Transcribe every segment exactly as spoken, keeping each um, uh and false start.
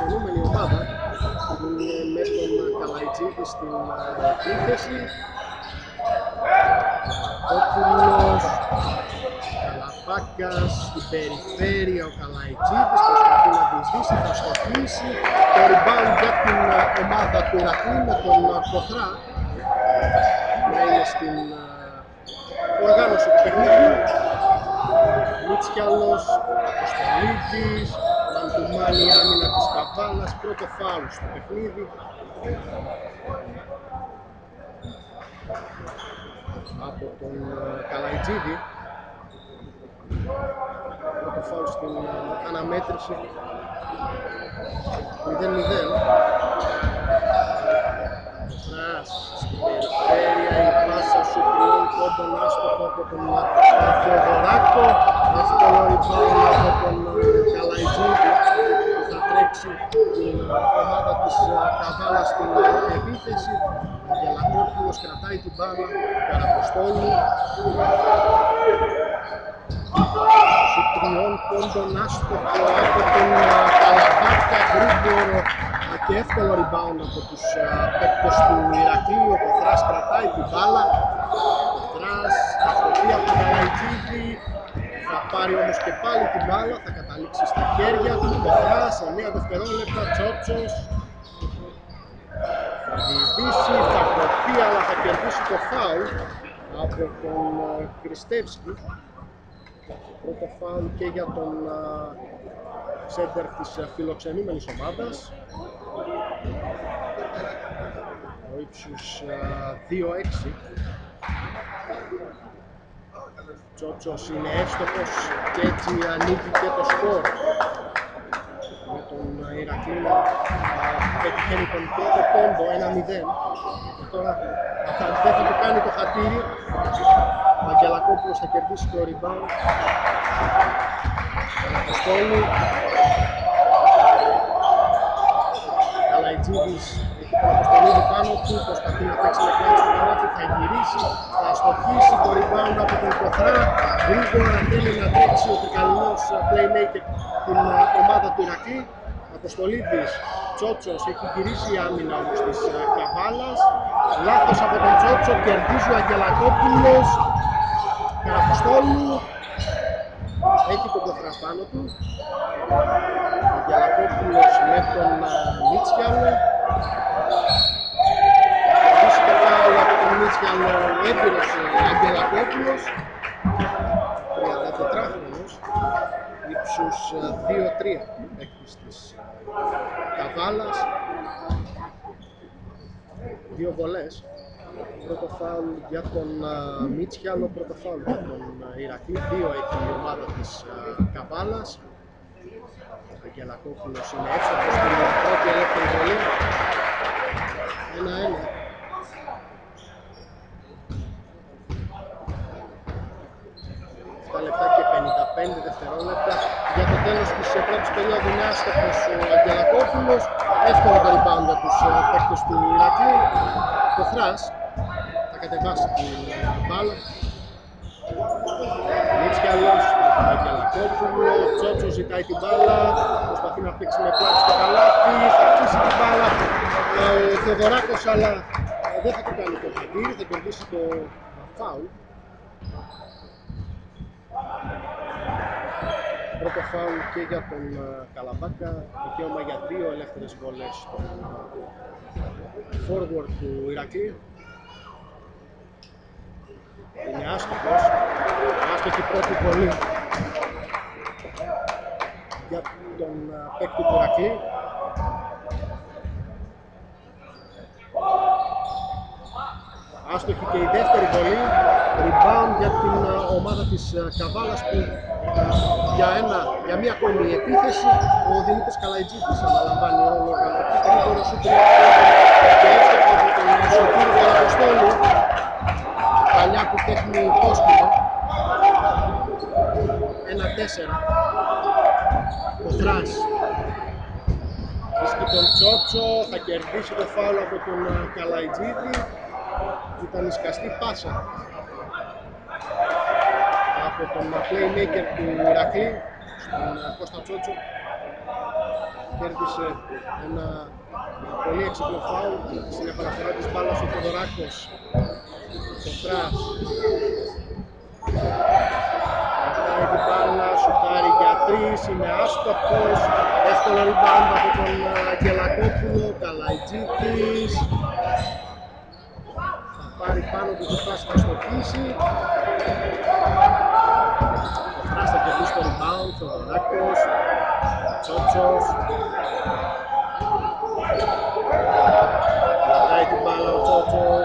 φιλοξενούμενη ομάδα είναι με τον Καλαϊτζίδη στην επίθεση. Καλακόπουλος, Καλαπάκας στην περιφέρεια, ο Καλαϊτζίδης προσπαθεί να διεισδύσει, θα στοχίσει. Το rebound για την ομάδα του Ηρακλή με τον Κοθρά να είναι στην οργάνωση του παιχνίδιου. Μίτσιαλος, Αποστολίδης, Μαντουμάνη άμυνα της Καβάλας, πρώτο φάουλ στο παιχνίδι. Από τον Καλαϊτζίδη, πρώτο φάουλ στην αναμέτρηση, μηδέν μηδέν. Κοθράς στην περιφέρεια, η πάσα σου τριών πόντων άστοχο από τον Θεοδωράκο. Εύκολο rebound από τον Καλαϊτζίδη που θα τρέξει την ομάδα της Καβάλας στην επίθεση. Ο Γελακόπουλος κρατάει την μπάλα, Καραποστόλου. Σου τριών πόντων άστοχο από τον Καλαπάκα, γρήγορο και εύκολο rebound από τους παίκτες του Ηρακλή. Ο Κοθράς κρατάει την μπάλα. Ο Κοθράς αστοχή από τον Καλαϊτζίδη. Θα πάρει όμως και πάλι την μπάλα, θα καταλήξει στα χέρια του. Κοθράς, εννέα δευτερόλεπτα, Τσότσος. Θα διεισδύσει, θα προχθεί, αλλά θα κερδίσει το φάουλ από τον Κριστεύσκι. Πρώτο φάουλ και για τον σέντερ της φιλοξενούμενης ομάδας. Ο ύψους δύο έξι. Τσότσος είναι εύστοχος και έτσι ανοίγει και το σκορ. Με τον Ηρακλή να πετυχαίνει τον πρώτο πόντο, ένα μηδέν. Και τώρα θα, δεν θα το κάνει το χατήρι. Ο Αγγελακόπουλος θα κερδίσει το rebound. Αποστόλου. Καλαϊτζίδης έχει τον Αποστολίδη πάνω του, προσπαθεί να παίξει με κλάτσι στο καλάθι, θα γυρίσει, θα αστοχίσει το rebound από τον Κοθρά. Γρήγορα θέλει να τρέξει ο Τρικαλινός playmaker την ομάδα του Ηρακλή. Αποστολίδης, Τσότσος, έχει γυρίσει η άμυνα όμως της Καβάλας. Λάθος από τον Τσότσο, κερδίζει ο Αγγελακόπουλος. Καραποστόλου, έχει τον Κοθρά πάνω του. Ο Αγγελακόπουλος με τον Μίτσιαλο. Θα κερδίσει το φάουλ από τον Μίτσιαλο, έμπειρος Αγγελακόπουλος. τριαντατετράχρονος, ύψους δύο τρία παίκτης της Καβάλας. Δύο βολές. Πρώτο φάουλ για τον Μίτσιαλο, πρώτο φάουλ για τον Ηρακλή. Δύο έχει η ομάδα της Καβάλας. Ο Αγγελακόπουλος είναι εύστοχος στην πρώτη ελεύθερη βολή. ένα ένα. επτά λεπτά και πενήντα πέντε δευτερόλεπτα για το τέλος της πρώτης περίοδου. Είναι άστοχος ο Αγγελακόπουλος. Εύκολο το rebound για τους παίκτες του Ηρακλή. Το Θράς θα κατεβάσει την μπάλα. Μίτσιαλος, ο Αγγελακόπουλο, Τσότσο ζητάει την μπάλα, προσπαθεί να παίξει με πλάτη στο καλάθι, θα αφήσει την μπάλα ο Θεοδωράκος, αλλά δεν θα το κάνει το χατήρι, θα κερδίσει το φάουλ. Πρώτο φάουλ και για τον Καλαμπάκα, δικαίωμα για δύο ελεύθερες βολές στον forward του Ηρακλή. Είναι άστοχος, άστοχη πρώτη βολή για τον παίκτη του Ηρακλή. Άστοχη και η δεύτερη βολή, rebound για την ομάδα της Καβάλας που για, ένα, για μία ακόμη επίθεση ο Δημήτρης Καλαϊτζίδης αναλαμβάνει ρόλο γρήγορο σου τρία και εύστοχο από τον Σωτήρη Καραποστόλου, παλιά που τέχνει πόστιμο. ένα τέσσερα. Ο Θράς βρίσκει τον Τσότσο, θα κερδίσει το φάουλ από τον Καλαϊτζίδη. Ήταν η σκαστή πάσα από τον playmaker του Ηρακλή, στον Κώστα Τσότσο. κέρδισε ένα πολύ έξυπνο φάουλ στην επαναφορά της μπάλας ο Θοδωράκος. Κοφράς κρατάει την μπάλα, σουτάρει για τρεις, είναι άστοχος. Εύκολο rebound από τον Αγγελακόπουλο, Καλαϊτζίκης θα πάρει πάνω του την πάση, θα στοχίσει. Κοφράς θα κερδίσει το rebound, Θοδωράκος, Τσότσος κρατάει την μπάλα ο Τσότσος.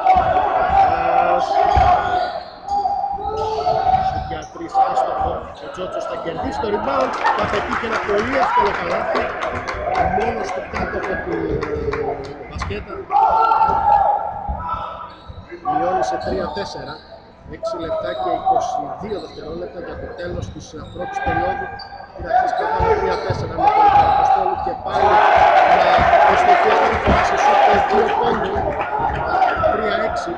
Για τρεις άστοχο, ο Τσότσος θα κερδίσει το rebound, θα πετύχει ένα πολύ εύκολο καλάθι μόνος του κάτω από την μπασκέτα. Μειώνει σε τρία τέσσερα, έξι λεπτά και είκοσι δύο δευτερόλεπτα για το τέλος της πρώτης περίοδου. Πειρατής κατάλαβε τρία τέσσερα με τον Καραποστόλου και πάλι να προστεθεί αυτή τη φορά σε σουτ δύο πόντων, τρία έξι.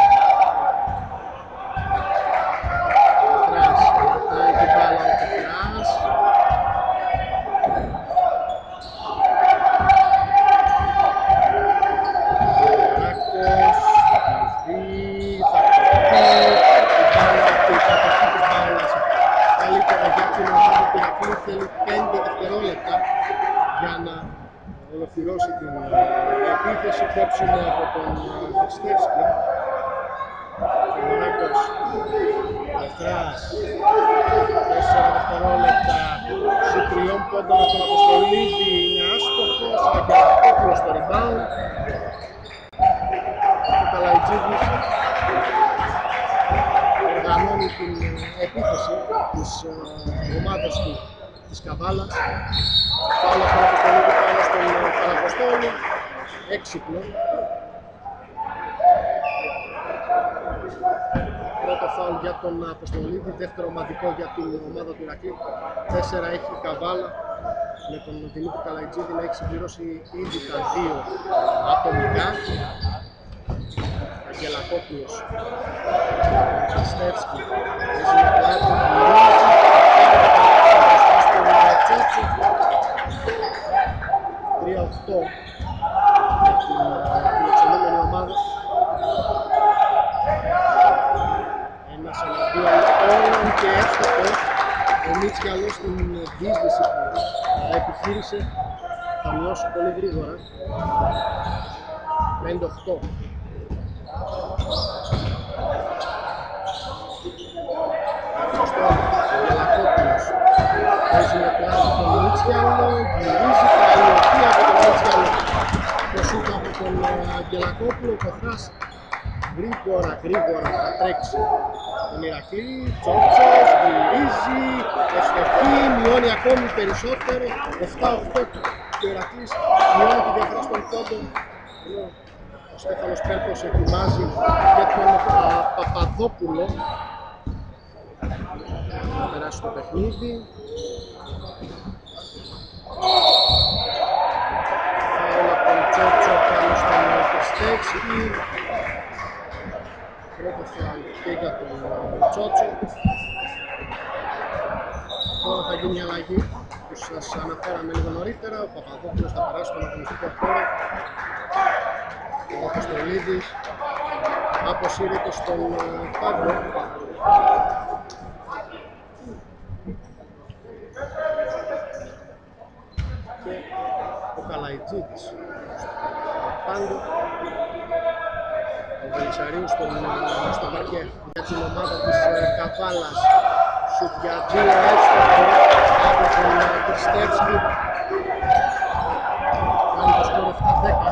Θέλει πέντε δευτερόλεπτα για να ολοκληρώσει την επίθεση. Κόψιμο από τον Χριστεύσκη. Μωράκος, Πετράς, τέσσερα δευτερόλεπτα, σου τριών πόντων από τον Αποστολίδη, είναι άστοχος, Αγγελακόπουλος στο rebound. Ο Καλαϊτζίδης οργανώνει την επίθεση της ομάδας του της Καβάλας. Πάλι από τον Αποστολίδη πάνω στον Καραποστόλου, έξυπνο. Πρώτο φάουλ για τον Αποστολίδη, δεύτερο ομαδικό για την ομάδα του Ηρακλή. Τέσσερα έχει η Καβάλα με τον Δημήτρη Καλαϊτζίδη να έχει συμπληρώσει ήδη τα δύο ατομικά. Αγγελακόπουλος, Χριστεύσκη, παίζει με πλάτη, γυρίζει, στον Τσότσο. τρία οκτώ για την φιλοξενούμενη ομάδα. Ένας εναντίον όλων και εύστοχο. Ο Μίτσιαλος στην δίσδυση που επιχείρησε θα μειώσει πολύ γρήγορα. πέντε οκτώ. Αγγελακόπουλος παίζει με πλάτη τον Μίτσιαλο, γυρίζει, καλυοκή από τον Μίτσιαλο. Το σούτ από τον Αγγελακόπουλο, Κοφράς γρήγορα, γρήγορα θα τρέξει τον Ηρακλή. Τσότσος, γυρίζει, ευστοχή, μειώνει ακόμη περισσότερο, επτά οκτώ και ο Ηρακλής μειώνει τη διαφορά στον πόντο. Ο Στέφανος Πέρκος ετοιμάζει και τον Παπαδόπουλο να περάσει το παιχνίδι. Φάουλ από τον Τσότσο πάνω στον Χριστεύσκη. Πρώτο φάουλ και για τον Τσότσο. Τώρα θα γίνει η αλλαγή που σας αναφέραμε λίγο νωρίτερα. Ο Παπαδόπουλος θα περάσει στον αγωνιστικό χώρο. Ο Αποστολίδης αποσύρεται στον πάγκο. Και ο Καλαϊτζίδης πάγκο. Ο Βελισσαρίου στον, στο παρκέ για την ομάδα της Καβάλας. Σουτ για δύο εύστοχο από τον Χριστεύσκη. Κάνει το σκορ επτά δέκα.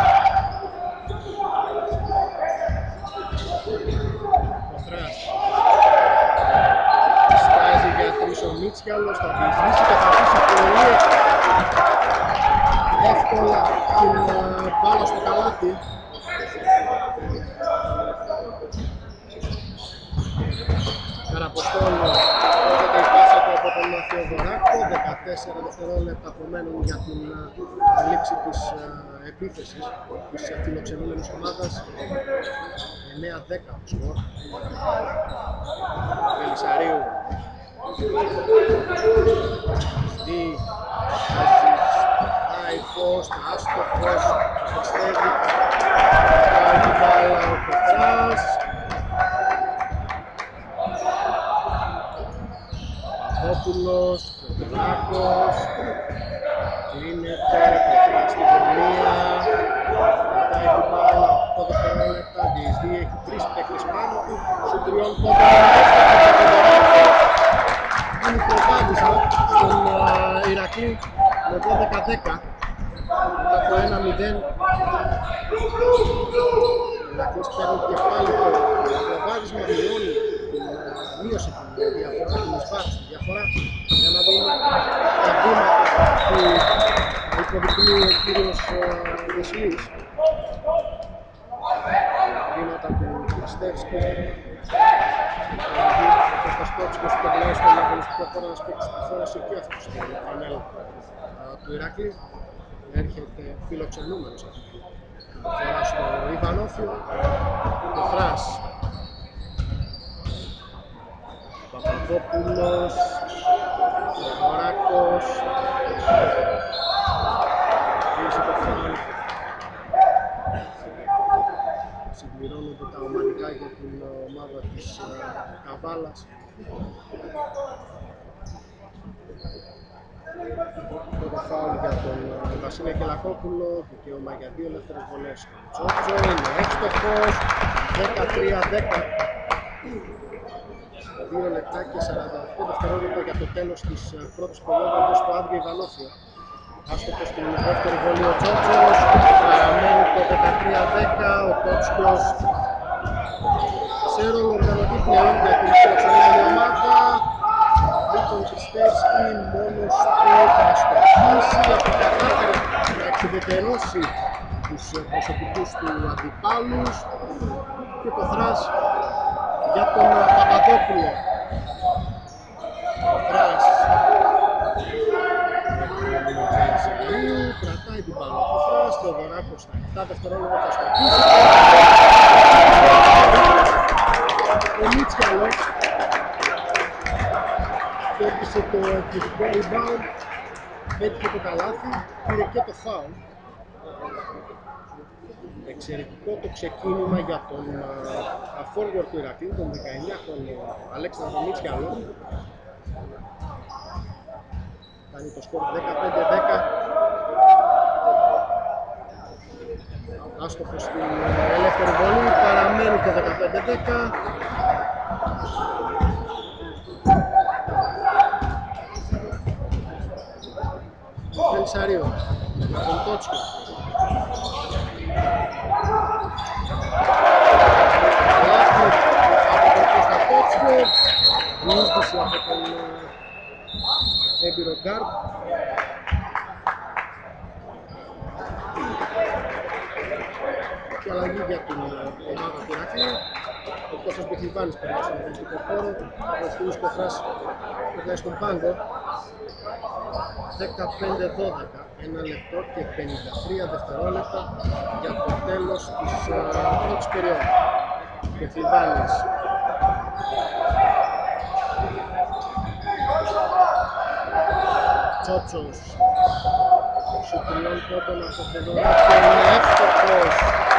Στάζει για τρεις ο Μίτσιαλος, θα διεισδύσει και θα αφήσει πολύ εύκολα την μπάλα στο καλάθι. Καραποστόλου, έρχεται η πάσα του από τον Θεοδωράκο, δεκατέσσερα δευτερόλεπτα απομένουν για την λήξη της επίθεσης της φιλοξενούμενης ομάδας. εννέα δέκα το σκορ. Βελισσαρίου. Στη, Κώστα, άστοχος, πιστεύει, πάει την μπάλα ο Πετράς. Παπαδόπουλος, Πετράκος, κλείνεται, Πετράς στην γωνία, πάει την μπάλα, οκτώ δευτερόλεπτα, διεισδύει, έχει τρεις παίκτες πάνω του, σου τριών πόντων, είναι προβάδισμα στον uh, Ηρακλή με δώδεκα δέκα μετά το ένα μηδέν. Ο Ηρακλής παίρνει και πάλι το προβάδισμα, μειώνει την uh, μείωση την διαφορά, την εισβάρηση, τη διαφορά, για να δούμε τα βήματα που υποδεικνύει ο κύριος Δεσλής. Βήματα του Χριστεύσκη, ο Κωσταστότσικος που περνάει στον αγωνιστικό χώρο να σπίξει τη φόραση και αυτός στην πανέλα του Ηρακλή. Έρχεται φιλοξενούμενος αυτή τη φορά στο Ιβανόφιο, ο Θράς. Παπαδόπουλος, Γρηγοράκος, κλείσει το φάουλ. Συμπληρώνονται τα ομαδικά για την ομάδα της Καβάλας. Πρώτο φάουλ για τον Βασίλη Κελακόπουλο, δικαίωμα για δύο ελεύθερες βολές. Τσότσο είναι εύστοχος, δεκατρία δέκα. δύο λεπτά και σαράντα οκτώ δευτερόλεπτα για το τέλος της πρώτης περίοδου στο Άδειο Ιβανόφιο. Άστοχος στην δεύτερη βολή ο Τσότσος, παραμένει το δεκατρία δέκα, ο Κότσιος σε ρόλο οργανωτή πλέον για την φιλοξενούμενη ομάδα. Τον Χριστεύσκη μόνος του θα αστοχίσει, από κατάφερε να εξουδετερώσει τους προσωπικούς του αντιπάλους και το Θράς για τον Παπαδόπουλο. Ο Θράς κρατάει την μπάλα ο Θράς, το Δωράκος στα επτά δευτερόλεπτα θα αστοχίσει. Ο Μίτσιαλος κέρδισε το εκπληκτικό rebound, πέτυχε το καλάθι, πήρε και το foul. Εξαιρετικό το ξεκίνημα για τον uh, forward του Ηρακλή, τον δεκαεννιάχρονο Αλέξανδρο Μίτσιαλο. Κάνει το σκορ δεκαπέντε δέκα. Άστοχος στην ελεύθερη βολή, παραμένει το δεκαπέντε δέκα. Βελισσαρίου, για τον Τότσιο. Λάθος από τον Κώστα Τότσιο, διείσδυση από τον έμπειρο γκάρντ. Και αλλαγή για την ομάδα του Ηρακλή. Ο Κώστας Μπεχλιβάνης περνάει στον αγωνιστικό χώρο, ο Στυλούς Κοφράς περνάει στον πάγκο. δεκαπέντε δώδεκα, ένα λεπτό και πενήντα τρία δευτερόλεπτα για το τέλος της uh, πρώτης περίοδου. Μπεχλιβάνης. Τσότσος. Σου τριών πόντων από Φεδωράκη, είναι εύστοχος.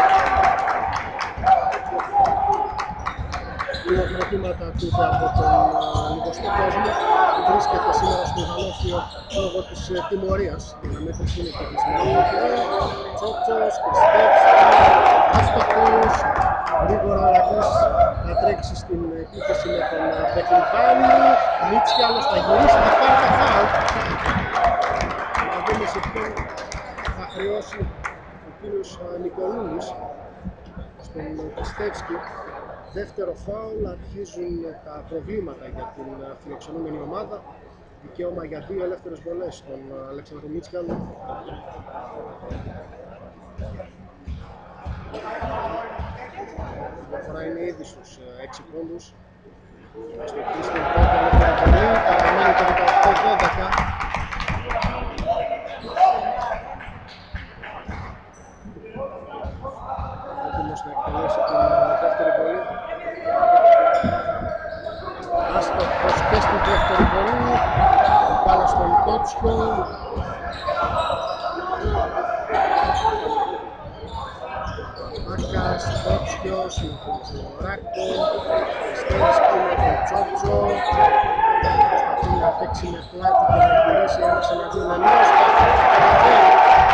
Δύο χρωτήματα ακούτε από τον uh, λιγοστό κόσμο που βρίσκεται σήμερα στο Ιβανόφιο λόγω της uh, τιμωρίας. Η αναμέτρηση είναι κερδισμένη. Τσότσος, Χριστεύσκη, άστοχος. Γρήγορα ο Ηρακλής θα τρέξει στην επίθεση με τον Μπεχλιβάνη. Μίτσιαλος θα γυρίσει, θα πάρει τα φάουλ. Να δούμε σε ποιον θα χρεώσει ο κύριος Νικολούλης στον Χριστεύσκη. Δεύτερο φάουλ, αρχίζουν τα προβλήματα για την φιλοξενούμενη ομάδα. Δικαίωμα για δύο ελεύθερες βολές στον Αλέξανδρο Μίτσιαλο. Η διαφορά είναι ήδη στους έξι πόντους. Στο Κρίστιν πρώτο ελεύθερη βολή, παραμένει το δεκαοκτώ δώδεκα. Έτοιμος να εκτελέσει την δεύτερη βολή. Άστοχος και στην δεύτερη βολή. Μπάλα στον Τότσιο. δώσει τον Ράκο, Στέλσκι με τον Τσότσο, προσπαθεί να παίξει με πλάτη και να γυρίσει ένας εναντίον ενός, θα καταφέρει.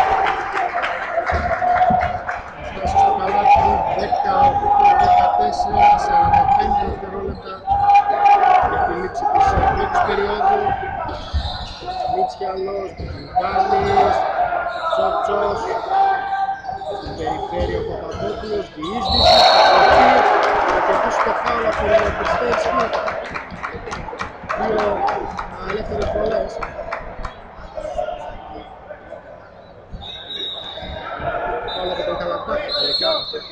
Θα φτάσει στο καλάθι δεκαοκτώ δεκατέσσερα, σαράντα πέντε δευτερόλεπτα για τη λήξη της πρώτης περίοδου. Μίτσιαλος, Μπουκάλης, Τσότσος, στην περιφέρεια ο Παπαδόπουλος, διείσδυση, σοφή, θα κερδίσει το φάουλ από τον Κριστέφσκι. Δύο ελεύθερες βολές. Φάουλ από τον Καλαμπάκα τελικά.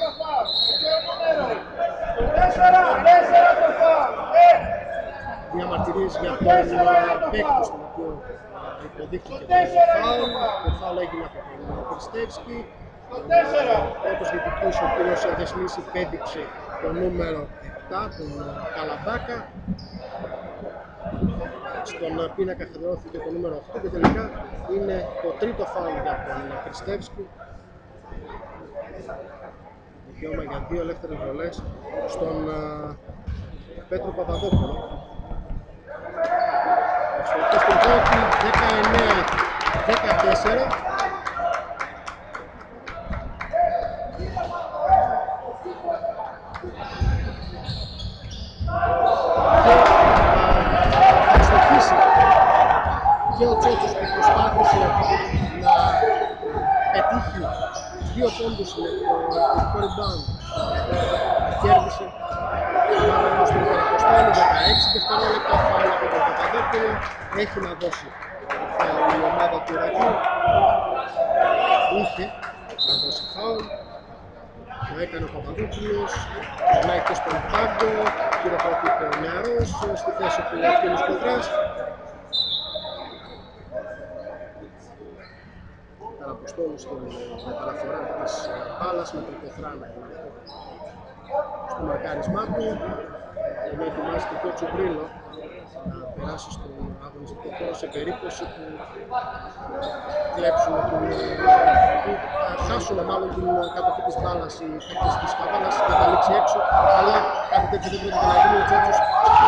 Διαμαρτυρίες για τον παίκτη στον οποίο υποδείχθηκε το φάουλ. Το φάουλ έγινε από τον Κριστέφσκι. Όπως διαιτητής ο κύριος Δεσμής υπέδειξε το νούμερο επτά, τον Καλαμπάκα. Στον πίνακα χαδερώθηκε το νούμερο οκτώ και τελικά είναι το τρίτο φάουλ για τον Κριστέφσκι. Δικαίωμα για δύο ελεύθερες βολές στον Πέτρο Παπαδόπουλο. Στο στην πρώτη, δεκαεννέα δεκατέσσερα. Και ο Τσότσος που προσπάθησε να πετύχει δύο πόντους με το ειδικό rebound, κέρδισε μάλλον στον Καρακοστάνη, δεκαέξι δευτερόλεπτα, φάουλ από τον Παπαδόπουλο, έχει να δώσει φάουλ η ομάδα του Ιρακού, είχε να δώσει φάουλ, το έκανε ο Παπαδόπουλος, περνάει και στον πάγκο, χειροκροτείται ο νεαρός στη θέση του Ευθύνης Κοντράς. Αποστόλου στην μεταφορά της μπάλας με τον Κοθράνα στο μαρκάρισμά του. Εδώ ετοιμάζεται και ο Τσουμπρίλο να περάσει στον αγωνιστικό χώρο σε περίπτωση που κλέψουν την, που χάσουν μάλλον την κατοχή της μπάλας οι παίκτες της Καβάλας, καταλήξει έξω, αλλά κάτι τέτοιο δεν πρέπει να γίνει. Ο Τσότσος